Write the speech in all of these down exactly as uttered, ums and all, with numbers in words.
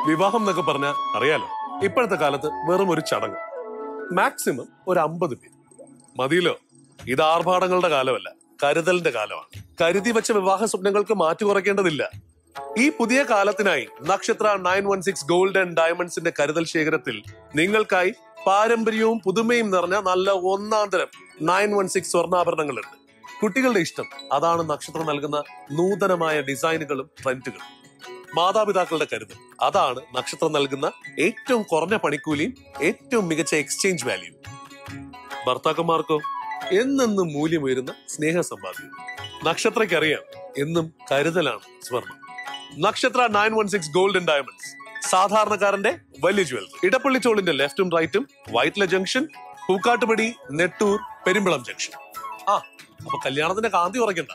വിവാഹം എന്നൊക്കെ പറഞ്ഞാൽ അറിയാലോ, ഇപ്പോഴത്തെ കാലത്ത് വെറും ഒരു ചടങ്ങ്. മാക്സിമം ഒരു അമ്പത് പേര് മതിയല്ലോ. ഇത് ആർഭാടങ്ങളുടെ കാലമല്ല, കരുതലിന്റെ കാലമാണ്. കരുതി വെച്ച വിവാഹ സ്വപ്നങ്ങൾക്ക് മാറ്റി കുറയ്ക്കേണ്ടതില്ല. ഈ പുതിയ കാലത്തിനായി Nakshatra nine one six gold and ഡയമണ്ട്സിന്റെ കരുതൽ ശേഖരത്തിൽ നിങ്ങൾക്കായി പാരമ്പര്യവും പുതുമയും നിറഞ്ഞ നല്ല ഒന്നാം തരം നയൻ വൺ സിക്സ് സ്വർണ്ണാഭരണങ്ങളുണ്ട്. കുട്ടികളുടെ ഇഷ്ടം അതാണ് നക്ഷത്രം നൽകുന്ന നൂതനമായ ഡിസൈനുകളും ട്രെൻഡുകളും. മാതാപിതാക്കളുടെ കരുതൽ അതാണ് നക്ഷത്രം നൽകുന്ന ഏറ്റവും കുറഞ്ഞ പണിക്കൂലിയും ഏറ്റവും മികച്ച എക്സ്ചേഞ്ച് വാല്യൂ. ഭർത്താക്കന്മാർക്കോ എന്നെന്നും മൂല്യമുയരുന്ന സ്നേഹ സമ്പാദ്യം. നക്ഷത്രയ്ക്കറിയാം എന്നും കരുതലാണ് സ്വർണം. Nakshatra nine one six gold and diamonds, സാധാരണക്കാരന്റെ വലിയ ജ്വല്ലറി. ഇടപ്പള്ളി ചോളിന്റെ ലെഫ്റ്റും റൈറ്റും, വൈറ്റ്ല ജംഗ്ഷൻ, പൂക്കാട്ടുപടി, നെട്ടൂർ, പെരുമ്പളം ജംഗ്ഷൻ. ആ അപ്പൊ കല്യാണത്തിന്റെ കാന്തി ഉറക്കണ്ട.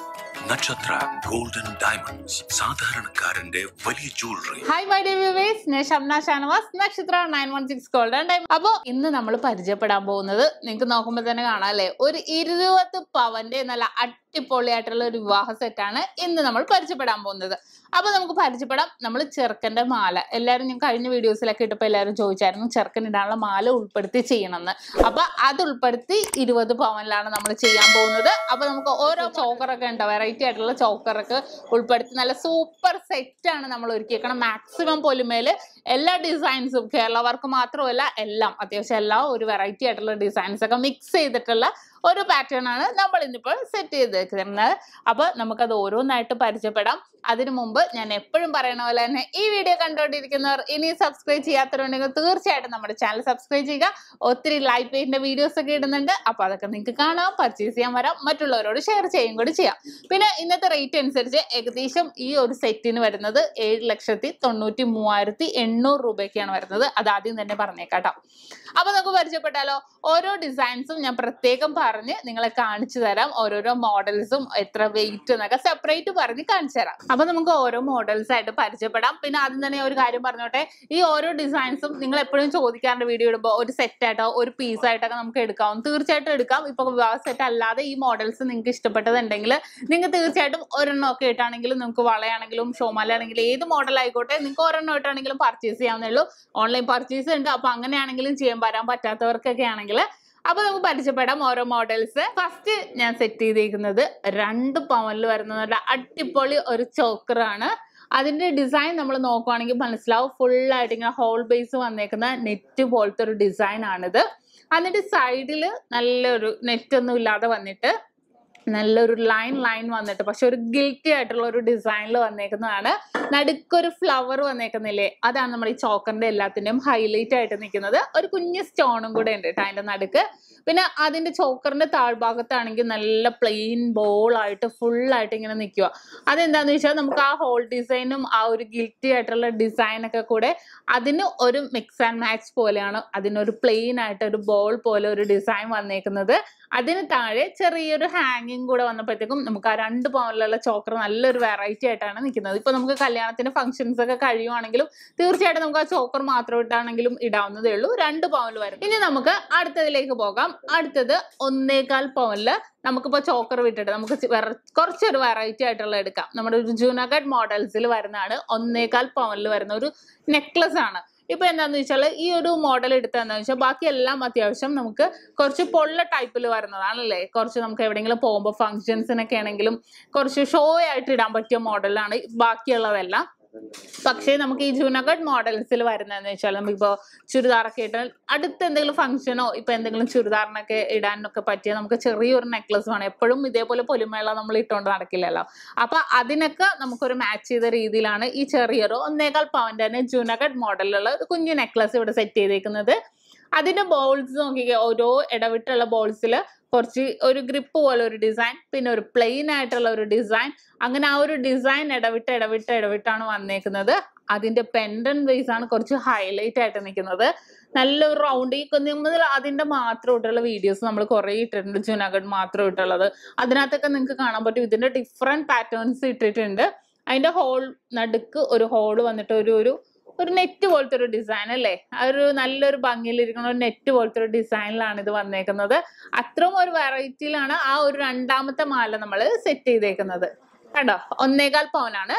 നക്ഷത്ര ഗോൾഡൻ ഡയമണ്ട്സ്, സാധാരണക്കാരന്റെ വലിയ jewellery. Hi my dear viewers, ഞാൻ Shamna Shanavas, Nakshatra nine one six golden diamond. അപ്പൊ ഇന്ന് നമ്മൾ പരിചയപ്പെടാൻ പോകുന്നത് നിങ്ങൾക്ക് നോക്കുമ്പോൾ തന്നെ കാണാം അല്ലെ, ഒരു ഇരുപത് പവന്റെ നല്ല അടിപൊളിയായിട്ടുള്ള ഒരു വിവാഹ സെറ്റാണ് ഇന്ന് നമ്മൾ പരിചയപ്പെടാൻ പോകുന്നത്. അപ്പൊ നമുക്ക് പരിചയപ്പെടാം. നമ്മൾ ചെറുക്കന്റെ മാല, എല്ലാവരും ഞാൻ കഴിഞ്ഞ വീഡിയോസിലൊക്കെ ഇട്ടപ്പോൾ എല്ലാവരും ചോദിച്ചായിരുന്നു ചെറുക്കൻ ഇടാനുള്ള മാല ഉൾപ്പെടുത്തി ചെയ്യണമെന്ന്. അപ്പൊ അത് ഉൾപ്പെടുത്തി ഇരുപത് പവനിലാണ് നമ്മൾ ചെയ്യാൻ പോകുന്നത്. അപ്പൊ നമുക്ക് ഓരോ ചോക്കറൊക്കെ ഉണ്ട്, വെറൈറ്റി ആയിട്ടുള്ള ചോക്കറൊക്കെ ഉൾപ്പെടുത്തി നല്ല സൂപ്പർ സെറ്റ് ആണ് നമ്മൾ ഒരുക്കിയേക്കണം. മാക്സിമം പൊലിമേല് എല്ലാ ഡിസൈൻസും, കേരള വർക്ക് മാത്രമല്ല എല്ലാം അത്യാവശ്യം എല്ലാം ഒരു വെറൈറ്റി ആയിട്ടുള്ള ഡിസൈൻസ് ഒക്കെ മിക്സ് ചെയ്തിട്ടുള്ള ഒരു പാറ്റേൺ ആണ് നമ്മൾ ഇന്നിപ്പോൾ സെറ്റ് ചെയ്തിരിക്കുന്നത്. അപ്പൊ നമുക്കത് ഓരോന്നായിട്ട് പരിചയപ്പെടാം. അതിനു മുമ്പ് ഞാൻ എപ്പോഴും പറയുന്ന പോലെ തന്നെ ഈ വീഡിയോ കണ്ടുകൊണ്ടിരിക്കുന്നവർ ഇനി സബ്സ്ക്രൈബ് ചെയ്യാത്തവരുണ്ടെങ്കിൽ തീർച്ചയായിട്ടും നമ്മുടെ ചാനൽ സബ്സ്ക്രൈബ് ചെയ്യുക. ഒത്തിരി ലൈറ്റ് വെയിറ്റിന്റെ വീഡിയോസ് ഒക്കെ ഇടുന്നുണ്ട്. അപ്പൊ അതൊക്കെ നിങ്ങൾക്ക് കാണാം, പർച്ചേസ് ചെയ്യാൻ വരാം, മറ്റുള്ളവരോട് ഷെയർ ചെയ്യും കൂടി ചെയ്യാം. പിന്നെ ഇന്നത്തെ റേറ്റ് അനുസരിച്ച് ഏകദേശം ഈ ഒരു സെറ്റിന് വരുന്നത് ഏഴ് ലക്ഷത്തി തൊണ്ണൂറ്റി മൂവായിരത്തി എണ്ണൂറ് രൂപയ്ക്കാണ് വരുന്നത്. അത് ആദ്യം തന്നെ പറഞ്ഞേക്കാട്ടോ. അപ്പൊ നമുക്ക് പരിചയപ്പെട്ടാലോ. ഓരോ ഡിസൈൻസും ഞാൻ പ്രത്യേകം പറഞ്ഞ് നിങ്ങളെ കാണിച്ചു തരാം. ഓരോരോ മോഡൽസും എത്ര വെയിറ്റ് എന്നൊക്കെ സെപ്പറേറ്റ് പറഞ്ഞ് കാണിച്ചു തരാം. അപ്പൊ നമുക്ക് ഓരോ മോഡൽസ് ആയിട്ട് പരിചയപ്പെടാം. പിന്നെ ആദ്യം തന്നെ ഒരു കാര്യം പറഞ്ഞോട്ടെ, ഈ ഓരോ ഡിസൈൻസും നിങ്ങൾ എപ്പോഴും ചോദിക്കാറുണ്ട് വീഡിയോ ഇടുമ്പോൾ ഒരു സെറ്റ് ആയിട്ടോ ഒരു പീസ് ആയിട്ടൊക്കെ നമുക്ക് എടുക്കാം. തീർച്ചയായിട്ടും എടുക്കാം. ഇപ്പൊ വിവാഹ സെറ്റ് അല്ലാതെ ഈ മോഡൽസ് നിങ്ങൾക്ക് ഇഷ്ടപ്പെട്ടതുണ്ടെങ്കിൽ നിങ്ങൾക്ക് തീർച്ചയായിട്ടും ഒരെണ്ണം ഒക്കെ ഇട്ടാണെങ്കിലും, നിങ്ങൾക്ക് വളയാണെങ്കിലും ഷോമാല ആണെങ്കിലും ഏത് മോഡൽ ആയിക്കോട്ടെ നിങ്ങൾക്ക് ഒരെണ്ണം ഇട്ടാണെങ്കിലും പർച്ചേസ് ചെയ്യാവുന്നേ ഉള്ളൂ. ഓൺലൈൻ പർച്ചേസ് ഉണ്ട്. അപ്പൊ അങ്ങനെയാണെങ്കിലും ചെയ്യാൻ വരാൻ പറ്റാത്തവർക്കൊക്കെ ആണെങ്കിൽ അപ്പൊ നമുക്ക് പരിചയപ്പെടാം ഓരോ മോഡൽസ്. ഫസ്റ്റ് ഞാൻ സെറ്റ് ചെയ്തിരിക്കുന്നത് രണ്ട് പവനിൽ വരുന്ന നല്ല അടിപൊളി ഒരു ചോക്കറാണ്. അതിന്റെ ഡിസൈൻ നമ്മൾ നോക്കുവാണെങ്കിൽ മനസ്സിലാവും. ഫുള്ളായിട്ട് ഇങ്ങനെ ഹോൾ ബേസ് വന്നേക്കുന്ന നെറ്റ് പോലത്തെ ഒരു ഡിസൈൻ ആണിത്. അതിന്റെ സൈഡിൽ നല്ലൊരു നെറ്റ് ഒന്നും ഇല്ലാതെ വന്നിട്ട് നല്ലൊരു ലൈൻ ലൈൻ വന്നിട്ട് പക്ഷെ ഒരു ഗിൽറ്റി ആയിട്ടുള്ള ഒരു ഡിസൈനിൽ വന്നേക്കുന്നതാണ്. നടുക്കൊരു ഫ്ലവർ വന്നേക്കുന്നില്ലേ, അതാണ് നമ്മുടെ ഈ ചോക്കറിന്റെ എല്ലാത്തിന്റെയും ഹൈലൈറ്റ് ആയിട്ട് നിൽക്കുന്നത്. ഒരു കുഞ്ഞ് സ്റ്റോണും കൂടെ ഉണ്ട് കേട്ടോ അതിന്റെ നടുക്ക്. പിന്നെ അതിന്റെ ചോക്കറിന്റെ താഴ്ഭാഗത്താണെങ്കിൽ നല്ല പ്ലെയിൻ ബോൾ ആയിട്ട് ഫുള്ളായിട്ട് ഇങ്ങനെ നിൽക്കുക. അതെന്താന്ന് വെച്ചാൽ നമുക്ക് ആ ഹോൾ ഡിസൈനും ആ ഒരു ഗിൽറ്റി ആയിട്ടുള്ള ഡിസൈനൊക്കെ കൂടെ അതിന് ഒരു മിക്സ് ആൻഡ് മാച്ച് പോലെയാണ് അതിനൊരു പ്ലെയിൻ ആയിട്ട് ഒരു ബോൾ പോലെ ഒരു ഡിസൈൻ വന്നേക്കുന്നത്. അതിന് താഴെ ചെറിയൊരു ഹാങ്ങിങ് കൂടെ വന്നപ്പോഴത്തേക്കും നമുക്ക് ആ രണ്ട് പവനിലുള്ള ചോക്കർ നല്ലൊരു വെറൈറ്റി ആയിട്ടാണ് നിൽക്കുന്നത്. ഇപ്പൊ നമുക്ക് കല്യാണത്തിന് ഫംഗ്ഷൻസ് ഒക്കെ കഴിയുവാണെങ്കിലും തീർച്ചയായിട്ടും നമുക്ക് ആ ചോക്കർ മാത്രം ഇട്ടാണെങ്കിലും ഇടാവുന്നതേ ഉള്ളൂ. രണ്ട് പവനിൽ വരും. ഇനി നമുക്ക് അടുത്തതിലേക്ക് പോകാം. അടുത്തത് ഒന്നേകാൽ പവനില് നമുക്കിപ്പോ ചോക്കർ വിട്ടിട്ട് നമുക്ക് കുറച്ചൊരു വെറൈറ്റി ആയിട്ടുള്ള എടുക്കാം. നമ്മുടെ ഒരു ജൂനഗഡ് മോഡൽസിൽ വരുന്നതാണ്. ഒന്നേകാൽ പവനിൽ വരുന്ന ഒരു നെക്ലസ് ആണ്. ഇപ്പൊ എന്താന്ന് വെച്ചാൽ ഈ ഒരു മോഡൽ എടുത്തതെന്ന് വെച്ചാൽ ബാക്കി എല്ലാം അത്യാവശ്യം നമുക്ക് കുറച്ച് പൊള്ള ടൈപ്പിൽ വരുന്നതാണല്ലേ. കുറച്ച് നമുക്ക് എവിടെയെങ്കിലും പോകുമ്പോൾ ഫംഗ്ഷൻസിനൊക്കെ ആണെങ്കിലും കുറച്ച് ഷോ ആയിട്ട് ഇടാൻ പറ്റിയ മോഡലാണ് ബാക്കിയുള്ളതെല്ലാം. പക്ഷേ നമുക്ക് ഈ ജൂനഗഡ് മോഡൽസിൽ വരുന്നതെന്ന് വെച്ചാൽ നമുക്കിപ്പോൾ ചുരിദാറൊക്കെ ഇട്ടാൽ അടുത്ത എന്തെങ്കിലും ഫംഗ്ഷനോ ഇപ്പൊ എന്തെങ്കിലും ചുരിദാറിനൊക്കെ ഇടാനൊക്കെ പറ്റിയ നമുക്ക് ചെറിയൊരു നെക്ലസ് വേണം. എപ്പോഴും ഇതേപോലെ പൊലിമേള നമ്മൾ ഇട്ടുകൊണ്ട് നടക്കില്ലല്ലോ. അപ്പൊ അതിനൊക്കെ നമുക്കൊരു മാച്ച് ചെയ്ത രീതിയിലാണ് ഈ ചെറിയൊരു ഒന്നേകാൽ പവന്റെ തന്നെ ജൂനഗഡ് മോഡലിലുള്ള ഒരു കുഞ്ഞു നെക്ലസ് ഇവിടെ സെറ്റ് ചെയ്തേക്കുന്നത്. അതിന്റെ ബോൾസ് നോക്കിക്കേ, ഓരോ ഇടവിട്ടുള്ള ബോൾസിൽ കുറച്ച് ഒരു ഗ്രിപ്പ് പോലെ ഒരു ഡിസൈൻ, പിന്നെ ഒരു പ്ലെയിൻ ആയിട്ടുള്ള ഒരു ഡിസൈൻ, അങ്ങനെ ആ ഒരു ഡിസൈൻ ഇടവിട്ട് ഇടവിട്ട് ഇടവിട്ടാണ് വന്നേക്കുന്നത്. അതിന്റെ പെൻഡൻ ബേസ് ആണ് കുറച്ച് ഹൈലൈറ്റ് ആയിട്ട് നിൽക്കുന്നത്. നല്ലൊരു റൗണ്ട് ഈ കുഞ്ഞുമ്പോൾ അതിന്റെ മാത്രം ഇട്ടുള്ള വീഡിയോസ് നമ്മൾ കുറെ ഇട്ടിട്ടുണ്ട്, ജൂനഗഡ് മാത്രം ഇട്ടുള്ളത്. അതിനകത്തൊക്കെ നിങ്ങൾക്ക് കാണാൻ പറ്റും ഇതിന്റെ ഡിഫറെന്റ് പാറ്റേൺസ് ഇട്ടിട്ടുണ്ട്. അതിന്റെ ഹോൾ നടുക്ക് ഒരു ഹോള് വന്നിട്ട് ഒരു ഒരു ഒരു നെറ്റ് പോലത്തെ ഒരു ഡിസൈൻ അല്ലേ, ഒരു നല്ലൊരു ഭംഗിയിലിരിക്കുന്ന ഒരു നെറ്റ് പോലത്തെ ഒരു ഡിസൈനിലാണ് ഇത് വന്നേക്കുന്നത്. അത്രയും ഒരു വെറൈറ്റിയിലാണ് ആ ഒരു രണ്ടാമത്തെ മാല നമ്മൾ സെറ്റ് ചെയ്തേക്കുന്നത്. കണ്ടോ, ഒന്നേകാൽ പവനാണ്.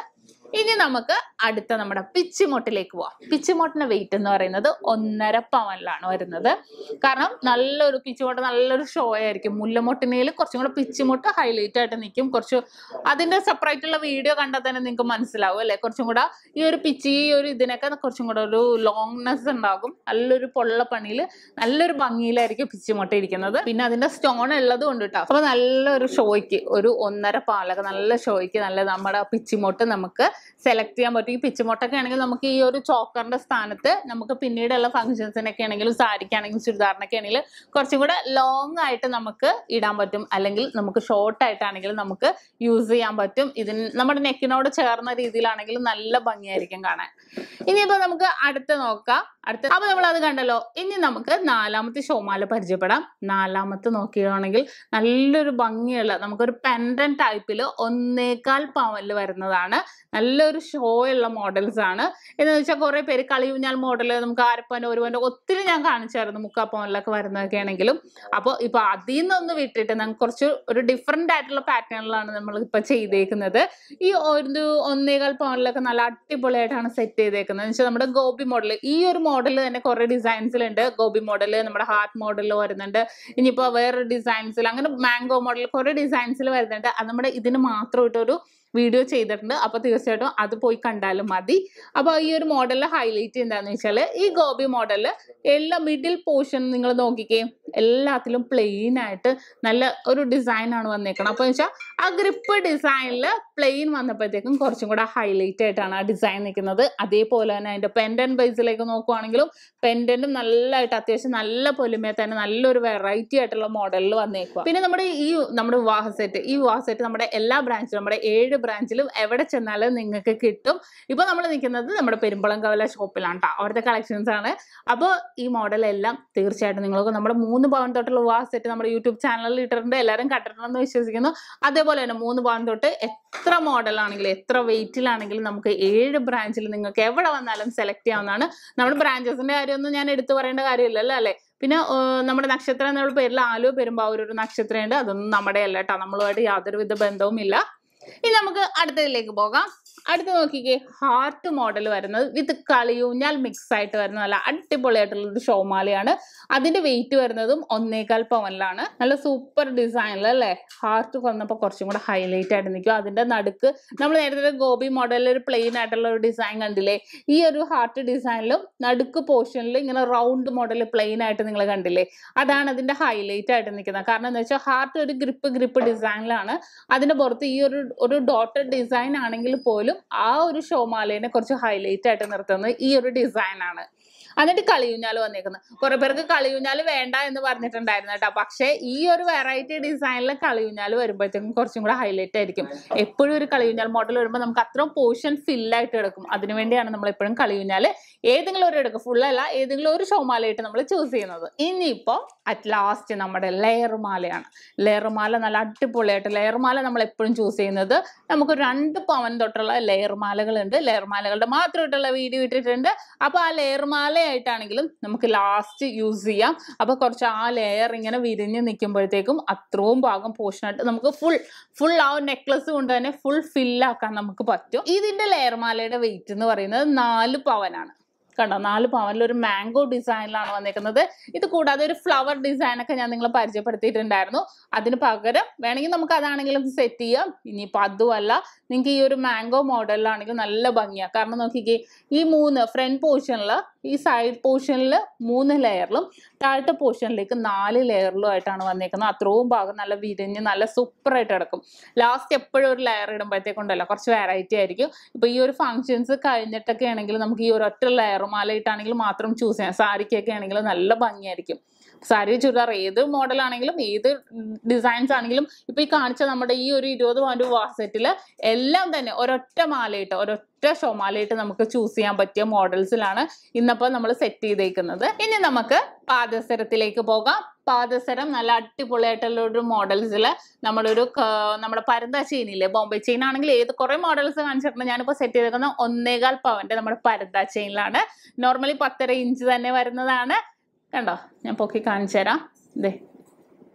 ഇനി നമുക്ക് അടുത്ത നമ്മുടെ പിച്ചിമോട്ടിലേക്ക് പോവാം. പിച്ചിമോട്ടിന്റെ വെയിറ്റ് എന്ന് പറയുന്നത് ഒന്നര പവനിലാണ് വരുന്നത്. കാരണം നല്ലൊരു പിച്ചിമോട്ട് നല്ലൊരു ഷോ ആയിരിക്കും. മുല്ലമൊട്ടിനേൽ കുറച്ചും കൂടെ പിച്ചിമോട്ട് ഹൈലൈറ്റ് ആയിട്ട് നിൽക്കും. കുറച്ച് അതിന്റെ സെപ്പറേറ്റ് ഉള്ള വീഡിയോ കണ്ടാൽ തന്നെ നിങ്ങൾക്ക് മനസ്സിലാവും അല്ലെ. കുറച്ചും കൂടെ ഈ ഒരു പിച്ചി ഈ ഒരു ഇതിനൊക്കെ കുറച്ചും കൂടെ ഒരു ലോങ്നെസ് ഉണ്ടാകും. നല്ലൊരു പൊള്ള പണിയിൽ നല്ലൊരു ഭംഗിയിലായിരിക്കും പിച്ചിമോട്ട ഇരിക്കുന്നത്. പിന്നെ അതിന്റെ സ്റ്റോൺ ഉള്ളത് കൊണ്ട് കേട്ടോ. അപ്പൊ നല്ലൊരു ഷോയ്ക്ക് ഒരു ഒന്നര പാലൊക്കെ നല്ല ഷോയ്ക്ക് നല്ല നമ്മുടെ പിച്ചിമോട്ട് നമുക്ക് സെലക്ട് ചെയ്യാൻ പറ്റും. ഈ പിച്ചിമോട്ടൊക്കെ ആണെങ്കിൽ നമുക്ക് ഈ ഒരു ചോക്കറിന്റെ സ്ഥാനത്ത് നമുക്ക് പിന്നീടുള്ള ഫംഗ്ഷൻസിനൊക്കെ ആണെങ്കിലും സാരിക്കാണെങ്കിലും ചുരിദാറിനൊക്കെ ആണെങ്കിലും കുറച്ചും കൂടെ ലോങ് ആയിട്ട് നമുക്ക് ഇടാൻ പറ്റും. അല്ലെങ്കിൽ നമുക്ക് ഷോർട്ട് ആയിട്ടാണെങ്കിലും നമുക്ക് യൂസ് ചെയ്യാൻ പറ്റും. ഇതിന് നമ്മുടെ നെക്കിനോട് ചേർന്ന രീതിയിലാണെങ്കിലും നല്ല ഭംഗിയായിരിക്കും കാണാൻ. ഇനിയിപ്പോ നമുക്ക് അടുത്ത നോക്കാം. അടുത്ത അപ്പൊ നമ്മൾ അത് കണ്ടല്ലോ. ഇനി നമുക്ക് നാലാമത്തെ ഷോമാല പരിചയപ്പെടാം. നാലാമത്തെ നോക്കുകയാണെങ്കിൽ നല്ലൊരു ഭംഗിയുള്ള നമുക്കൊരു പെൻഡൻ ടൈപ്പിൽ ഒന്നേകാൽ പവനിൽ വരുന്നതാണ്. നല്ലൊരു ഷോ ഉള്ള മോഡൽസ് ആണ്. എന്ന് വെച്ചാൽ കുറെ പേര് കളിയൂഞ്ഞാൽ മോഡൽ നമുക്ക് അരപ്പവന്റെ ഒരു പവന്റെ ഒത്തിരി ഞാൻ കാണിച്ചായിരുന്നു മുക്കാ പവനിലൊക്കെ വരുന്നതൊക്കെ ആണെങ്കിലും. അപ്പോൾ ഇപ്പൊ അതിൽ നിന്നൊന്ന് വിട്ടിട്ട് നമുക്ക് കുറച്ച് ഒരു ഡിഫറെന്റ് ആയിട്ടുള്ള പാറ്റേണിലാണ് നമ്മൾ ഇപ്പൊ ചെയ്തേക്കുന്നത്. ഈ ഒരു ഒന്നേകാൽ പവനിലൊക്കെ നല്ല അടിപൊളിയായിട്ടാണ് സെറ്റ് ചെയ്തേക്കുന്നത്. എന്ന് വെച്ചാൽ നമ്മുടെ ഗോപി മോഡൽ ഈ ഒരു മോഡൽ തന്നെ കുറെ ഡിസൈൻസിലുണ്ട്. ഗോപി മോഡൽ നമ്മുടെ ഹാർട്ട് മോഡലിൽ വരുന്നുണ്ട്. ഇനിയിപ്പോ വേറെ ഡിസൈൻസിൽ അങ്ങനെ മാംഗോ മോഡൽ കുറെ ഡിസൈൻസിൽ വരുന്നുണ്ട്. അത് നമ്മുടെ ഇതിന് മാത്രമായിട്ടൊരു വീഡിയോ ചെയ്തിട്ടുണ്ട്. അപ്പൊ തീർച്ചയായിട്ടും അത് പോയി കണ്ടാലും മതി. അപ്പൊ ഈ ഒരു മോഡലിൽ ഹൈലൈറ്റ് എന്താന്ന് വെച്ചാല് ഈ ഗോപി മോഡല് എല്ലാ മിഡിൽ പോർഷൻ നിങ്ങൾ നോക്കിക്കേ എല്ലാത്തിലും പ്ലെയിൻ ആയിട്ട് നല്ല ഒരു ഡിസൈൻ ആണ് വന്നേക്കണം. അപ്പൊ വെച്ചാൽ ആ ഗ്രിപ്പ് ഡിസൈനില് പ്ലെയിൻ വന്നപ്പോഴത്തേക്കും കുറച്ചും കൂടെ ഹൈലൈറ്റ് ആയിട്ടാണ് ആ ഡിസൈൻ നിൽക്കുന്നത്. അതേപോലെ തന്നെ അതിന്റെ പെൻഡന്റ് ബേസിലേക്ക് നോക്കുവാണെങ്കിലും പെൻഡന്റും നല്ലതായിട്ട് അത്യാവശ്യം നല്ല പൊലിമയെ തന്നെ നല്ലൊരു വെറൈറ്റി ആയിട്ടുള്ള മോഡലിൽ വന്നേക്കുക. പിന്നെ നമ്മുടെ ഈ നമ്മുടെ വിവാഹ സെറ്റ് ഈ വിവാഹ സെറ്റ് നമ്മുടെ എല്ലാ ബ്രാഞ്ചിലും നമ്മുടെ ഏഴ് ബ്രാഞ്ചിലും എവിടെ ചെന്നാലും നിങ്ങൾക്ക് കിട്ടും. ഇപ്പൊ നമ്മൾ നിൽക്കുന്നത് നമ്മുടെ പെരുമ്പളം കവല ഷോപ്പിലാണ് കേട്ടോ. അവിടുത്തെ കളക്ഷൻസ് ആണ്. അപ്പോൾ ഈ മോഡലെല്ലാം തീർച്ചയായിട്ടും നിങ്ങൾക്ക് നമ്മുടെ മൂന്ന് പവൻ തൊട്ടുള്ള വിവാഹ സെറ്റ് നമ്മുടെ യൂട്യൂബ് ചാനലിൽ ഇട്ടിട്ടുണ്ട്. എല്ലാവരും കണ്ടിട്ടുണ്ടെന്ന് വിശ്വസിക്കുന്നു. അതേപോലെ തന്നെ മൂന്ന് പവൻ തൊട്ട് എത്ര മോഡലാണെങ്കിലും എത്ര വെയിറ്റിലാണെങ്കിലും നമുക്ക് ഏഴ് ബ്രാഞ്ചിൽ നിങ്ങൾക്ക് എവിടെ വന്നാലും സെലക്ട് ചെയ്യാവുന്നതാണ്. നമ്മുടെ ബ്രാഞ്ചസിന്റെ കാര്യമൊന്നും ഞാൻ എടുത്തു പറയേണ്ട കാര്യമില്ലല്ലോ അല്ലെ. പിന്നെ നമ്മുടെ നക്ഷത്രം എന്നുള്ള പേരിൽ ആലുവ പെരുമ്പാവൂർ ഒരു നക്ഷത്രമുണ്ട്. അതൊന്നും നമ്മുടെ അല്ല കേട്ടോ. നമ്മളുമായിട്ട് യാതൊരുവിധ ബന്ധവും ഇല്ല. ഇനി നമുക്ക് അടുത്തതിലേക്ക് പോകാം. അടുത്ത് നോക്കിക്കേ ഹാർട്ട് മോഡൽ വരുന്നത് വിത്ത് കളിയൂഞ്ഞാൽ മിക്സ് ആയിട്ട് വരുന്ന നല്ല അടിപൊളിയായിട്ടുള്ള ഒരു ഷോമാലയാണ്. അതിന്റെ വെയിറ്റ് വരുന്നതും ഒന്നേകാൽ പവനിലാണ്. നല്ല സൂപ്പർ ഡിസൈനിൽ അല്ലേ. ഹാർട്ട് വന്നപ്പോൾ കുറച്ചും കൂടെ ഹൈലൈറ്റ് ആയിട്ട് നിൽക്കും. അതിന്റെ നടുക്ക് നമ്മൾ നേരത്തെ ഗോപി മോഡലിൽ ഒരു പ്ലെയിൻ ആയിട്ടുള്ള ഒരു ഡിസൈൻ കണ്ടില്ലേ. ഈ ഒരു ഹാർട്ട് ഡിസൈനിലും നടുക്ക് പോർഷനിൽ ഇങ്ങനെ റൗണ്ട് മോഡൽ പ്ലെയിൻ ആയിട്ട് നിങ്ങൾ കണ്ടില്ലേ. അതാണ് അതിന്റെ ഹൈലൈറ്റ് ആയിട്ട് നിൽക്കുന്നത്. കാരണം എന്താ വെച്ചാൽ ഹാർട്ട് ഒരു ഗ്രിപ്പ് ഗ്രിപ്പ് ഡിസൈനിലാണ്. അതിന്റെ പുറത്ത് ഈ ഒരു ഒരു ഡോട്ടഡ് ഡിസൈൻ ആണെങ്കിൽ പോലും ആ ഒരു ഷോമാലേനെ കുറച്ച് ഹൈലൈറ്റ് ആയിട്ട് നിർത്തുന്നത് ഈ ഒരു ഡിസൈൻ ആണ്. എന്നിട്ട് കളിയൂഞ്ഞാൽ വന്നേക്കുന്നത് കുറെ പേർക്ക് കളിയൂഞ്ഞാൽ വേണ്ട എന്ന് പറഞ്ഞിട്ടുണ്ടായിരുന്നു കേട്ടോ. പക്ഷേ ഈ ഒരു വെറൈറ്റി ഡിസൈനിലെ കളിയൂഞ്ഞാൽ വരുമ്പോഴത്തേക്കും കുറച്ചും കൂടെ ഹൈലൈറ്റ് ആയിരിക്കും. എപ്പോഴും ഒരു കളിയൂഞ്ഞാൽ മോഡൽ വരുമ്പോൾ നമുക്ക് അത്രയും പോർഷൻ ഫില്ലായിട്ട് എടുക്കും. അതിനുവേണ്ടിയാണ് നമ്മൾ എപ്പോഴും കളിയൂഞ്ഞാൽ ഏതെങ്കിലും ഒരു എടുക്കും. ഫുള്ളല്ല ഏതെങ്കിലും ഒരു ഷോമാലയായിട്ട് നമ്മൾ ചൂസ് ചെയ്യുന്നത്. ഇനിയിപ്പോ അറ്റ് ലാസ്റ്റ് നമ്മുടെ ലെയർ മാലയാണ്. ലെയർ മാല നല്ല അടിപൊളിയായിട്ട് ലെയർ മാല നമ്മൾ എപ്പോഴും ചൂസ് ചെയ്യുന്നത് നമുക്ക് രണ്ട് പവൻ തൊട്ടുള്ള ലെയർ മാലകളുണ്ട്. ലെയർ മാലകളുടെ മാത്രമായിട്ടുള്ള വീഡിയോ ഇട്ടിട്ടുണ്ട്. അപ്പൊ ആ ലെയർ മാല ആയിട്ടാണെങ്കിലും നമുക്ക് ലാസ്റ്റ് യൂസ് ചെയ്യാം. അപ്പൊ കുറച്ച് ആ ലെയർ ഇങ്ങനെ വിരിഞ്ഞ് നിൽക്കുമ്പോഴത്തേക്കും അത്രയും ഭാഗം പോർഷനായിട്ട് നമുക്ക് ഫുൾ ഫുൾ ആ നെക്ലസ് കൊണ്ട് തന്നെ ഫുൾ ഫില്ലാക്കാൻ നമുക്ക് പറ്റും. ഇതിന്റെ ലെയർ മാലയുടെ വെയിറ്റ് എന്ന് പറയുന്നത് നാല് പവനാണ്. കണ്ടോ നാല് പവനിൽ ഒരു മാംഗോ ഡിസൈനിലാണ് വന്നിരിക്കുന്നത്. ഇത് കൂടാതെ ഒരു ഫ്ലവർ ഡിസൈൻ ഒക്കെ ഞാൻ നിങ്ങളെ പരിചയപ്പെടുത്തിയിട്ടുണ്ടായിരുന്നു. അതിന് പകരം വേണമെങ്കിൽ നമുക്ക് അതാണെങ്കിലും സെറ്റ് ചെയ്യാം. ഇനിയിപ്പോൾ അതുമല്ല നിങ്ങൾക്ക് ഈ ഒരു മാംഗോ മോഡലിലാണെങ്കിൽ നല്ല ഭംഗിയാണ്. കാരണം നോക്കിക്കേ ഈ മൂന്ന് ഫ്രണ്ട് പോർഷനിൽ ഈ സൈഡ് പോർഷനിൽ മൂന്ന് ലെയറിലും താഴത്തെ പോർഷനിലേക്ക് നാല് ലെയറിലും ആയിട്ടാണ് വന്നേക്കുന്നത്. അത്രയും ഭാഗം നല്ല വിരിഞ്ഞ് നല്ല സൂപ്പറായിട്ട് കിടക്കും. ലാസ്റ്റ് എപ്പോഴും ഒരു ലെയർ ഇടുമ്പോഴത്തേക്കുണ്ടല്ലോ കുറച്ച് വെറൈറ്റി ആയിരിക്കും. ഇപ്പൊ ഈ ഒരു ഫംഗ്ഷൻസ് കഴിഞ്ഞിട്ടൊക്കെ ആണെങ്കിൽ നമുക്ക് ഈ ഒരു ഒറ്റ ലെയർ മാലയിട്ടാണെങ്കിൽ മാത്രം ചൂസ് ചെയ്യാം. സാരിക്കൊക്കെ ആണെങ്കിൽ നല്ല ഭംഗിയായിരിക്കും. സാരി ചുരിദാർ ഏത് മോഡലാണെങ്കിലും ഏത് ഡിസൈൻസ് ആണെങ്കിലും ഇപ്പൊ ഈ കാണിച്ച നമ്മുടെ ഈ ഒരു ഇരുപത് പവന്റെ വാസെറ്റില് എല്ലാം തന്നെ ഒരൊറ്റ മാലയിട്ട് ഒരൊറ്റ ഷോമാലയിട്ട് നമുക്ക് ചൂസ് ചെയ്യാൻ പറ്റിയ മോഡൽസിലാണ് ഇന്നിപ്പോ നമ്മൾ സെറ്റ് ചെയ്തേക്കുന്നത്. ഇനി നമുക്ക് പാദസരത്തിലേക്ക് പോകാം. പാദസരം നല്ല അടിപൊളിയായിട്ടുള്ള ഒരു മോഡൽസില് നമ്മളൊരു നമ്മുടെ പരന്ത ചെയിനില്ലേ, ബോംബെ ചെയിൻ ആണെങ്കിൽ ഏത് കുറെ മോഡൽസ് കാണിച്ചിട്ടുണ്ട്. ഞാനിപ്പോ സെറ്റ് ചെയ്തേക്കുന്ന ഒന്നേകാൽ പവന്റെ നമ്മുടെ പരന്ത ചെയിനിലാണ്. നോർമലി പത്തര ഇഞ്ച് തന്നെ വരുന്നതാണ്. കണ്ടോ ഞാൻ പൊക്കി കാണിച്ചു തരാം. ഇതേ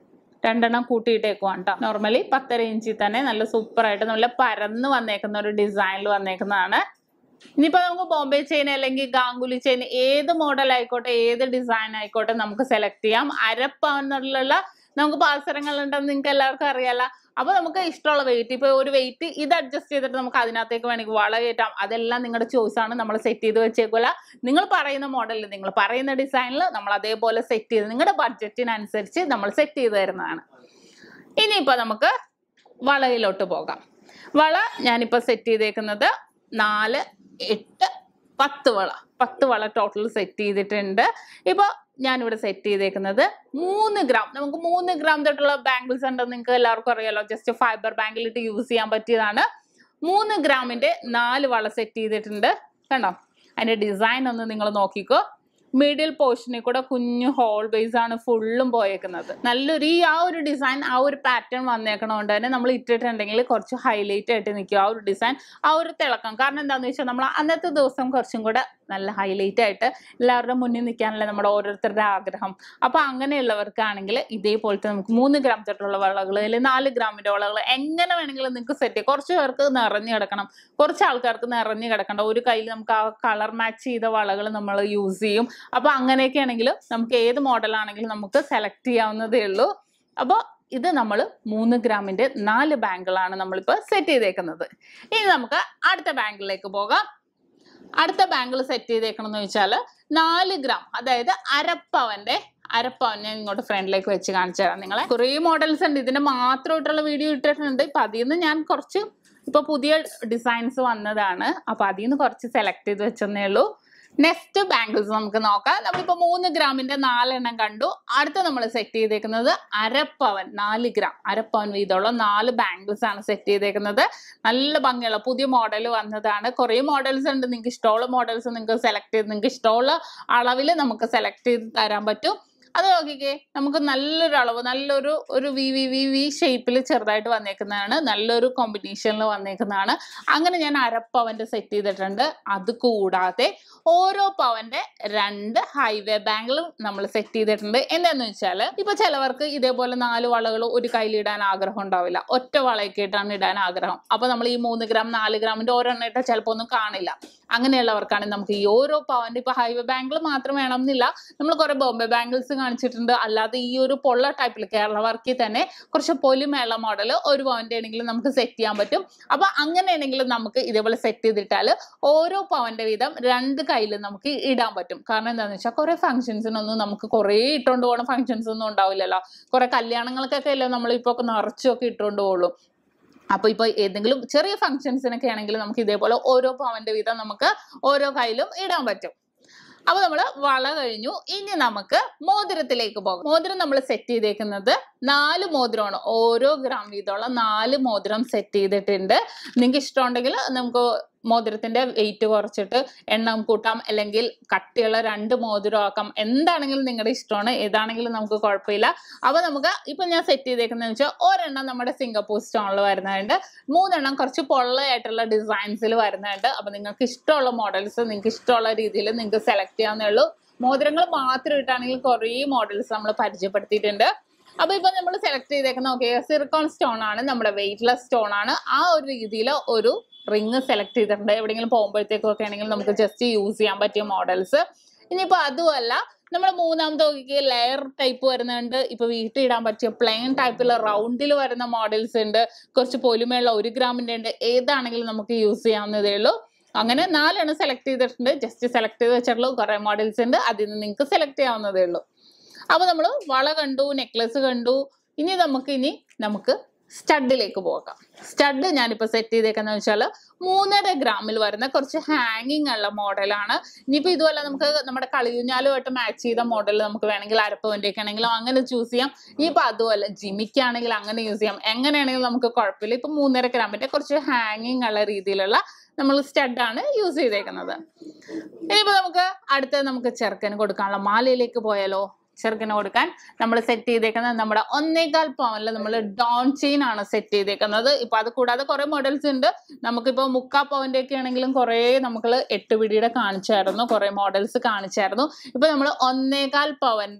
രണ്ടെണ്ണം കൂട്ടിയിട്ടേക്കുവാണ് കേട്ടോ. നോർമലി പത്തര ഇഞ്ചിൽ തന്നെ നല്ല സൂപ്പറായിട്ട് നല്ല പരന്ന് വന്നേക്കുന്ന ഒരു ഡിസൈനിൽ വന്നേക്കുന്നതാണ്. ഇനിയിപ്പോ നമുക്ക് ബോംബെ ചെയിൻ അല്ലെങ്കിൽ ഗാംഗുലി ചെയിൻ ഏത് മോഡൽ ആയിക്കോട്ടെ ഏത് ഡിസൈൻ ആയിക്കോട്ടെ നമുക്ക് സെലക്ട് ചെയ്യാം. അരപ്പവനുള്ള നമുക്ക് പാൽസരങ്ങളുണ്ടെന്ന് നിങ്ങൾക്ക് എല്ലാവർക്കും അറിയാലോ. അപ്പൊ നമുക്ക് ഇഷ്ടമുള്ള വെയിറ്റ്, ഇപ്പൊ ഒരു വെയിറ്റ് ഇത് അഡ്ജസ്റ്റ് ചെയ്തിട്ട് നമുക്ക് അതിനകത്തേക്ക് വേണമെങ്കിൽ വള കയറ്റാം. അതെല്ലാം നിങ്ങളുടെ ചോയ്സ് ആണ്. നമ്മൾ സെറ്റ് ചെയ്ത് വെച്ചേക്കില്ല. നിങ്ങൾ പറയുന്ന മോഡലിൽ നിങ്ങൾ പറയുന്ന ഡിസൈനിൽ നമ്മൾ അതേപോലെ സെറ്റ് ചെയ്ത് നിങ്ങളുടെ ബഡ്ജറ്റിനനുസരിച്ച് നമ്മൾ സെറ്റ് ചെയ്ത് തരുന്നതാണ്. ഇനിയിപ്പോ നമുക്ക് വളയിലോട്ട് പോകാം. വള ഞാനിപ്പോ സെറ്റ് ചെയ്തേക്കുന്നത് നാല് എട്ട് പത്ത് വള പത്ത് വള ടോട്ടൽ സെറ്റ് ചെയ്തിട്ടുണ്ട്. ഇപ്പൊ ഞാനിവിടെ സെറ്റ് ചെയ്തേക്കുന്നത് മൂന്ന് ഗ്രാം നമുക്ക് മൂന്ന് ഗ്രാം തൊട്ടുള്ള ബാംഗിൾസ് ഉണ്ടെന്ന് നിങ്ങൾക്ക് എല്ലാവർക്കും അറിയാലോ. ജസ്റ്റ് ഫൈബർ ബാങ്കിലിട്ട് യൂസ് ചെയ്യാൻ പറ്റിയതാണ്. മൂന്ന് ഗ്രാമിന്റെ നാല് വള സെറ്റ് ചെയ്തിട്ടുണ്ട്. കണ്ടോ, അതിന്റെ ഡിസൈൻ ഒന്ന് നിങ്ങൾ നോക്കിക്കോ. മിഡിൽ പോർഷനിൽ കൂടെ കുഞ്ഞു ഹോൾ ബേസ് ആണ് ഫുള്ളും പോയേക്കുന്നത്. നല്ലൊരു ഈ ആ ഒരു ഡിസൈൻ ആ ഒരു പാറ്റേൺ വന്നേക്കണോണ്ട് തന്നെ നമ്മൾ ഇട്ടിട്ടുണ്ടെങ്കിൽ കുറച്ച് ഹൈലൈറ്റ് ആയിട്ട് നിൽക്കും ആ ഒരു ഡിസൈൻ, ആ ഒരു തിളക്കം. കാരണം എന്താണെന്ന് വെച്ചാൽ നമ്മൾ അന്നത്തെ ദിവസം കുറച്ചും കൂടെ നല്ല ഹൈലൈറ്റ് ആയിട്ട് എല്ലാവരുടെ മുന്നിൽ നിൽക്കാനല്ലേ നമ്മുടെ ഓരോരുത്തരുടെ ആഗ്രഹം. അപ്പൊ അങ്ങനെയുള്ളവർക്കാണെങ്കിൽ ഇതേപോലത്തെ നമുക്ക് മൂന്ന് ഗ്രാം തൊട്ടുള്ള വളകൾ അല്ലെങ്കിൽ നാല് ഗ്രാമിന്റെ വളകൾ എങ്ങനെ വേണമെങ്കിലും നിങ്ങൾക്ക് സെറ്റ് ചെയ്യാം. കുറച്ച് പേർക്ക് നിറഞ്ഞു കിടക്കണം, കുറച്ച് ആൾക്കാർക്ക് നിറഞ്ഞു കിടക്കണ്ട. ഒരു കയ്യിൽ നമുക്ക് ആ കളർ മാച്ച് ചെയ്ത വളകൾ നമ്മൾ യൂസ് ചെയ്യും. അപ്പൊ അങ്ങനെയൊക്കെ ആണെങ്കിൽ നമുക്ക് ഏത് മോഡലാണെങ്കിലും നമുക്ക് സെലക്ട് ചെയ്യാവുന്നതേ ഉള്ളൂ. അപ്പോൾ ഇത് നമ്മൾ മൂന്ന് ഗ്രാമിന്റെ നാല് ബാങ്കിളാണ് നമ്മളിപ്പോൾ സെറ്റ് ചെയ്തേക്കുന്നത്. ഇനി നമുക്ക് അടുത്ത ബാങ്കിളിലേക്ക് പോകാം. അടുത്ത ബാങ്കിൾ സെറ്റ് ചെയ്തേക്കണം എന്ന് വെച്ചാൽ നാല് ഗ്രാം അതായത് അരപ്പവന്റെ അരപ്പവൻ ഞാൻ ഇങ്ങോട്ട് ഫ്രണ്ടിലേക്ക് വെച്ച് കാണിച്ചു തരാം നിങ്ങളെ. കുറേ മോഡൽസ് ഉണ്ട്, ഇതിന്റെ മാത്രമായിട്ടുള്ള വീഡിയോ ഇട്ടിട്ടുണ്ട്. ഇപ്പൊ അതിൽ നിന്ന് ഞാൻ കുറച്ച് ഇപ്പൊ പുതിയ ഡിസൈൻസ് വന്നതാണ്. അപ്പൊ അതിൽ നിന്ന് കുറച്ച് സെലക്ട് ചെയ്ത് വെച്ചെന്നേ ഉള്ളൂ. നെക്സ്റ്റ് ബാംഗിൾസ് നമുക്ക് നോക്കാം. നമ്മളിപ്പോ മൂന്ന് ഗ്രാമിന്റെ നാലെണ്ണം കണ്ടു. അടുത്ത നമ്മൾ സെറ്റ് ചെയ്തേക്കുന്നത് അരപ്പവൻ നാല് ഗ്രാം അരപ്പവൻ വീതമുള്ള നാല് ബാംഗിൾസ് ആണ് സെറ്റ് ചെയ്തേക്കുന്നത്. നല്ല ഭംഗിയുള്ള പുതിയ മോഡൽ വന്നതാണ്. കുറേ മോഡൽസ് ഉണ്ട്. നിങ്ങൾക്ക് ഇഷ്ടമുള്ള മോഡൽസ് നിങ്ങൾക്ക് സെലക്ട് ചെയ്ത് നിങ്ങൾക്ക് ഇഷ്ടമുള്ള അളവിൽ നമുക്ക് സെലക്ട് ചെയ്ത് തരാൻ പറ്റും. അത് നോക്കിക്കേ, നമുക്ക് നല്ലൊരു അളവ് നല്ലൊരു ഒരു വി വി വി വി ഷേപ്പിൽ ചെറുതായിട്ട് വന്നേക്കുന്നതാണ്. നല്ലൊരു കോമ്പിനേഷനിൽ വന്നേക്കുന്നതാണ്. അങ്ങനെ ഞാൻ അരപ്പവന്റെ സെറ്റ് ചെയ്തിട്ടുണ്ട്. അത് കൂടാതെ ഓരോ പവന്റെ രണ്ട് ഹൈവേ ബാങ്കിലും നമ്മൾ സെറ്റ് ചെയ്തിട്ടുണ്ട്. എന്താന്ന് വെച്ചാൽ ഇപ്പൊ ചിലവർക്ക് ഇതേപോലെ നാല് വളകൾ ഒരു കയ്യിലിടാൻ ആഗ്രഹം ഉണ്ടാവില്ല, ഒറ്റ വളയൊക്കെ ഇട്ടാണ് ഇടാൻ ആഗ്രഹം. അപ്പൊ നമ്മൾ ഈ മൂന്ന് ഗ്രാം നാല് ഗ്രാമിന്റെ ഒരെണ്ണം ഇട്ടാൽ ചിലപ്പോ ഒന്നും കാണില്ല. അങ്ങനെയുള്ളവർക്കാണ് നമുക്ക് ഈ ഓരോ പവന്റെ ഇപ്പൊ ഹൈവേ ബാങ്കിൾ മാത്രം വേണം എന്നില്ല. നമ്മൾ കുറെ ബോംബെ ബാംഗിൾസ് കാണിച്ചിട്ടുണ്ട്. അല്ലാതെ ഈ ഒരു പൊള്ള ടൈപ്പിൽ കേരള വർക്കിൽ തന്നെ കുറച്ച് പൊലിമേള മോഡൽ ഒരു പവന്റെ ആണെങ്കിലും നമുക്ക് സെറ്റ് ചെയ്യാൻ പറ്റും. അപ്പൊ അങ്ങനെയാണെങ്കിലും നമുക്ക് ഇതേപോലെ സെറ്റ് ചെയ്തിട്ടാൽ ഓരോ പവന്റെ വീതം രണ്ട് കയ്യിൽ നമുക്ക് ഇടാൻ പറ്റും. കാരണം എന്താണെന്ന് വെച്ചാൽ കുറെ ഫംഗ്ഷൻസിനൊന്നും നമുക്ക് കുറെ ഇട്ടുകൊണ്ട് പോകുന്ന ഫംഗ്ഷൻസ് ഒന്നും ഉണ്ടാവില്ലല്ലോ. കുറെ കല്യാണങ്ങൾക്കൊക്കെ അല്ലേ നമ്മളിപ്പോ നിറച്ചൊക്കെ ഇട്ടുകൊണ്ട് പോകുള്ളൂ. അപ്പൊ ഇപ്പൊ ഏതെങ്കിലും ചെറിയ ഫംഗ്ഷൻസിനൊക്കെ ആണെങ്കിൽ നമുക്ക് ഇതേപോലെ ഓരോ പവന്റെ വീതം നമുക്ക് ഓരോ കയ്യിലും ഇടാൻ പറ്റും. അപ്പൊ നമ്മള് വള കഴിഞ്ഞു. ഇനി നമുക്ക് മോതിരത്തിലേക്ക് പോകാം. മോതിരം നമ്മൾ സെറ്റ് ചെയ്തേക്കുന്നത് നാല് മോതിരമാണ്. ഓരോ ഗ്രാം വീതമുള്ള നാല് മോതിരം സെറ്റ് ചെയ്തിട്ടുണ്ട്. നിങ്ങൾക്ക് ഇഷ്ടമുണ്ടെങ്കിൽ നമുക്ക് മോതിരത്തിന്റെ വെയിറ്റ് കുറച്ചിട്ട് എണ്ണം കൂട്ടാം, അല്ലെങ്കിൽ കട്ടിയുള്ള രണ്ട് മോതിരം ആക്കാം. എന്താണെങ്കിലും നിങ്ങളുടെ ഇഷ്ടമാണ്, ഏതാണെങ്കിലും നമുക്ക് കുഴപ്പമില്ല. അപ്പൊ നമുക്ക് ഇപ്പൊ ഞാൻ സെറ്റ് ചെയ്തേക്കുന്നതെന്ന് വെച്ചാൽ ഒരെണ്ണം നമ്മുടെ സിംഗപ്പൂർ സ്റ്റോണിൽ വരുന്നുണ്ട്, മൂന്നെണ്ണം കുറച്ച് പൊള്ളയായിട്ടുള്ള ഡിസൈൻസിൽ വരുന്നുണ്ട്. അപ്പൊ നിങ്ങൾക്ക് ഇഷ്ടമുള്ള മോഡൽസ് നിങ്ങൾക്ക് ഇഷ്ടമുള്ള രീതിയിൽ നിങ്ങൾക്ക് സെലക്ട് ചെയ്യാവുന്നേ ഉള്ളൂ. മോതിരങ്ങൾ മാത്രം ഇട്ടാണെങ്കിൽ കുറേ മോഡൽസ് നമ്മൾ പരിചയപ്പെടുത്തിയിട്ടുണ്ട്. അപ്പൊ ഇപ്പൊ നമ്മൾ സെലക്ട് ചെയ്തേക്കുന്ന ഓക്കെ സിർക്കോൺ സ്റ്റോൺ ആണ്, നമ്മുടെ വെയിറ്റ്ലെസ് സ്റ്റോൺ ആണ്. ആ ഒരു രീതിയിൽ ഒരു റിങ് സെലക്ട് ചെയ്തിട്ടുണ്ട്. എവിടെയെങ്കിലും പോകുമ്പോഴത്തേക്കും ഒക്കെ ആണെങ്കിൽ നമുക്ക് ജസ്റ്റ് യൂസ് ചെയ്യാൻ പറ്റിയ മോഡൽസ്. ഇനിയിപ്പോ അതുമല്ല നമ്മൾ മൂന്നാമത്തെ നോക്കിക്ക് ലെയർ ടൈപ്പ് വരുന്നുണ്ട്. ഇപ്പൊ വീട്ടിൽ ഇടാൻ പറ്റിയ പ്ലെയിൻ ടൈപ്പിലുള്ള റൗണ്ടിൽ വരുന്ന മോഡൽസ് ഉണ്ട്, കുറച്ച് പൊലിമയുള്ള ഒരു ഗ്രാമിന്റെ ഉണ്ട്. ഏതാണെങ്കിലും നമുക്ക് യൂസ് ചെയ്യാവുന്നതേ ഉള്ളൂ. അങ്ങനെ നാലെണ്ണം സെലക്ട് ചെയ്തിട്ടുണ്ട്. ജസ്റ്റ് സെലക്ട് ചെയ്ത് വെച്ചിട്ടുള്ളൂ. കുറെ മോഡൽസ് ഉണ്ട്, അതിൽ നിന്ന് നിങ്ങൾക്ക് സെലക്ട് ചെയ്യാവുന്നതേ ഉള്ളൂ. അപ്പൊ നമ്മൾ വള കണ്ടു, നെക്ലസ് കണ്ടു. ഇനി നമുക്ക് ഇനി നമുക്ക് സ്റ്റഡിലേക്ക് പോകാം. സ്റ്റഡ് ഞാനിപ്പോ സെറ്റ് ചെയ്തേക്കുന്ന വെച്ചാൽ മൂന്നര ഗ്രാമിൽ വരുന്ന കുറച്ച് ഹാങ്ങിങ് ഉള്ള മോഡലാണ്. ഇനിയിപ്പോ ഇതുപോലെ നമുക്ക് നമ്മുടെ കളിയുഞ്ഞാലുമായിട്ട് മാച്ച് ചെയ്ത മോഡൽ നമുക്ക് വേണമെങ്കിൽ അരപ്പവന്റെ ഒക്കെ ആണെങ്കിലും അങ്ങനെ ചൂസ് ചെയ്യാം. ഇനിയിപ്പോ അതുപോലെ ജിമിക്കാണെങ്കിൽ അങ്ങനെ യൂസ് ചെയ്യാം. എങ്ങനെയാണെങ്കിലും നമുക്ക് കുഴപ്പമില്ല. ഇപ്പൊ മൂന്നര ഗ്രാമിന്റെ കുറച്ച് ഹാങ്ങിങ് ഉള്ള രീതിയിലുള്ള നമ്മൾ സ്റ്റഡാണ് യൂസ് ചെയ്തേക്കുന്നത്. ഇനിയിപ്പോ നമുക്ക് അടുത്ത നമുക്ക് ചെറുക്കന് കൊടുക്കാനുള്ള മാലയിലേക്ക് പോയാലോ. ചെറുക്കന് കൊടുക്കാൻ നമ്മൾ സെറ്റ് ചെയ്തേക്കുന്നത് നമ്മുടെ ഒന്നേകാൽ പവനിൽ നമ്മൾ ഡോൺ ചെയിൻ ആണ് സെറ്റ് ചെയ്തേക്കുന്നത്. ഇപ്പൊ അത് കൂടാതെ കുറെ മോഡൽസ് ഉണ്ട്. നമുക്കിപ്പോ മുക്കാ പവന്റെ ഒക്കെ ആണെങ്കിലും കുറെ നമുക്ക് എട്ട് പിടിയുടെ കാണിച്ചായിരുന്നു, കുറെ മോഡൽസ് കാണിച്ചായിരുന്നു. ഇപ്പൊ നമ്മൾ ഒന്നേകാൽ പവന്റെ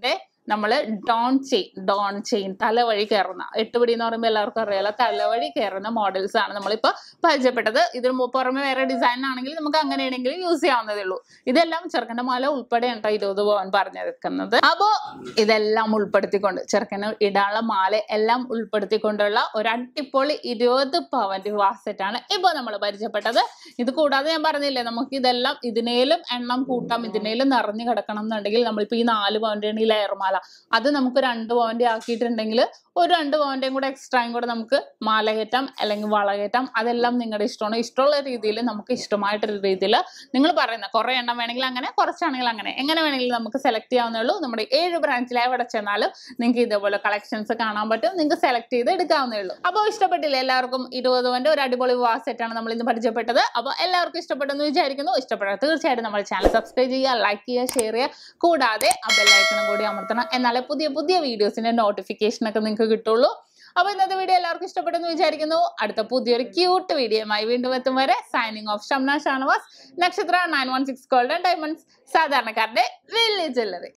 നമ്മൾ ഡോൺ ചെയിൻ ഡോൺ ചെയിൻ തലവഴി കയറുന്ന എട്ടുപിടി എന്ന് പറയുമ്പോൾ എല്ലാവർക്കും അറിയാലോ, തലവഴി കയറുന്ന മോഡൽസ് ആണ് നമ്മളിപ്പോൾ പരിചയപ്പെട്ടത്. ഇതിന് പുറമെ വേറെ ഡിസൈൻ ആണെങ്കിൽ നമുക്ക് അങ്ങനെയാണെങ്കിലും യൂസ് ചെയ്യാവുന്നതേ ഉള്ളൂ. ഇതെല്ലാം ചെറുക്കൻ്റെ മാല ഉൾപ്പെടെയാണ് കേട്ടോ ഇരുപത് പവൻ പറഞ്ഞെടുക്കുന്നത്. അപ്പോൾ ഇതെല്ലാം ഉൾപ്പെടുത്തിക്കൊണ്ട് ചെറുക്കന് ഇടാനുള്ള മാല എല്ലാം ഉൾപ്പെടുത്തിക്കൊണ്ടുള്ള ഒരു അടിപൊളി ഇരുപത് പവന്റെ വിവാഹ സെറ്റാണ് ഇപ്പോൾ നമ്മൾ പരിചയപ്പെട്ടത്. ഇത് കൂടാതെ ഞാൻ പറഞ്ഞില്ലേ, നമുക്ക് ഇതെല്ലാം ഇതിനേലും എണ്ണം കൂട്ടാം, ഇതിനേലും നിറഞ്ഞു കിടക്കണം എന്നുണ്ടെങ്കിൽ നമ്മളിപ്പോൾ ഈ നാല് പവന്റെ ഈ ലെയർ മാല അത് നമുക്ക് രണ്ട് പവന്റെ ആക്കിയിട്ടുണ്ടെങ്കിൽ ഒരു രണ്ട് പവന്റെയും കൂടെ എക്സ്ട്രായും കൂടെ നമുക്ക് മാല കയറ്റാം അല്ലെങ്കിൽ വള കയറ്റാം. അതെല്ലാം നിങ്ങളുടെ ഇഷ്ടമാണ്. ഇഷ്ടമുള്ള രീതിയിൽ നമുക്ക് ഇഷ്ടമായിട്ടൊരു രീതിയിൽ നിങ്ങൾ പറയുന്ന കുറെ എണ്ണം വേണമെങ്കിൽ അങ്ങനെ, കുറച്ചാണെങ്കിൽ അങ്ങനെ, എങ്ങനെ വേണമെങ്കിലും നമുക്ക് സെലക്ട് ചെയ്യാവുന്നേ ഉള്ളൂ. നമ്മുടെ ഏഴ് ബ്രാഞ്ചിൽ എവിടെ ചെന്നാലും നിങ്ങൾക്ക് ഇതേപോലെ കളക്ഷൻസ് കാണാൻ പറ്റും. നിങ്ങൾക്ക് സെലക്ട് ചെയ്ത് എടുക്കാവുന്നേ ഉള്ളൂ. അപ്പോൾ ഇഷ്ടപ്പെട്ടില്ലേ എല്ലാവർക്കും? ഇരുപത് പവന്റെ ഒരു അടിപൊളി വിവാഹ സെറ്റാണ് നമ്മൾ ഇന്ന് പരിചയപ്പെട്ടത്. അപ്പോൾ എല്ലാവർക്കും ഇഷ്ടപ്പെട്ടെന്ന് വിചാരിക്കുന്നു. ഇഷ്ടപ്പെട്ടാൽ തീർച്ചയായിട്ടും നമ്മുടെ ചാനൽ സബ്സ്ക്രൈബ് ചെയ്യുക, ലൈക്ക് ചെയ്യുക, ഷെയർ ചെയ്യുക. കൂടാതെ ആ ബെല്ലൈക്കണും കൂടി അമർത്തണം. എന്നാലേ പുതിയ പുതിയ വീഡിയോസിന്റെ നോട്ടിഫിക്കേഷൻ ഒക്കെ നിങ്ങൾക്ക് കിട്ടുള്ളൂ. അപ്പൊ ഇന്നത്തെ വീഡിയോ എല്ലാവർക്കും ഇഷ്ടപ്പെട്ടെന്ന് വിചാരിക്കുന്നു. അടുത്ത പുതിയൊരു ക്യൂട്ട് വീഡിയോയുമായി വീണ്ടും എത്തും വരെ signing off Shamna Shanavas, Nakshatra nine one six golden diamonds, സാധാരണക്കാരുടെ വലിയ ജ്വല്ലറി.